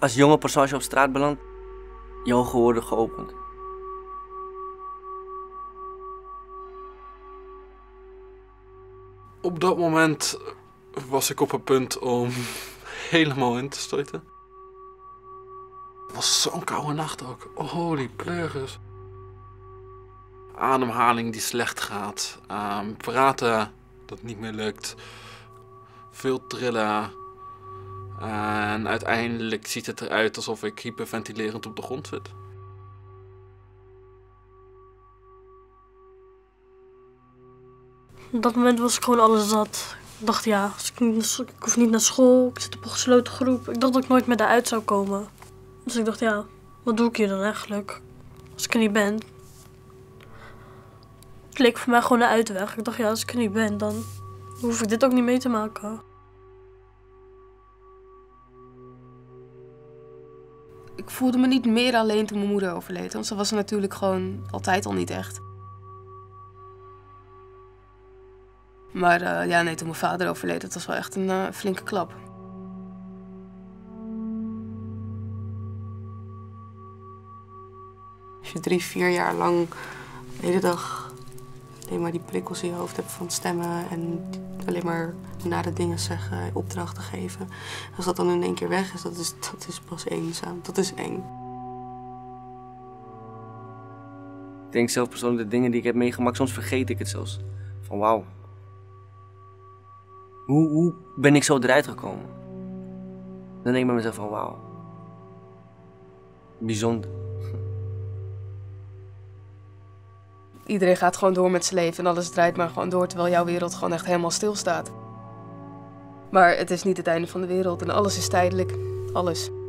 Als jonge persoon als je op straat belandt, je ogen worden geopend. Op dat moment was ik op het punt om helemaal in te storten. Het was zo'n koude nacht ook. Oh, holy pleuris. Ademhaling die slecht gaat. Praten dat niet meer lukt. Veel trillen. En uiteindelijk ziet het eruit alsof ik hyperventilerend op de grond zit. Op dat moment was ik gewoon alles zat. Ik dacht ja, ik hoef niet naar school, ik zit op een gesloten groep. Ik dacht dat ik nooit meer daaruit zou komen. Dus ik dacht ja, wat doe ik hier dan eigenlijk? Als ik er niet ben. Het leek voor mij gewoon een uitweg. Ik dacht ja, als ik er niet ben, dan hoef ik dit ook niet mee te maken. Ik voelde me niet meer alleen toen mijn moeder overleed, want ze was er natuurlijk gewoon altijd al niet echt. Maar toen mijn vader overleed, dat was wel echt een flinke klap. Als je 3, 4 jaar lang de hele dag alleen maar die prikkels in je hoofd hebt van stemmen en alleen maar nare dingen zeggen, opdrachten geven. Als dat dan in één keer weg is, dat is pas eenzaam. Dat is eng. Ik denk zelf persoonlijk de dingen die ik heb meegemaakt, soms vergeet ik het zelfs. Van wauw. Hoe ben ik zo eruit gekomen? Dan denk ik bij mezelf van wauw. Bijzonder. Iedereen gaat gewoon door met zijn leven en alles draait maar gewoon door, terwijl jouw wereld gewoon echt helemaal stilstaat. Maar het is niet het einde van de wereld en alles is tijdelijk. Alles.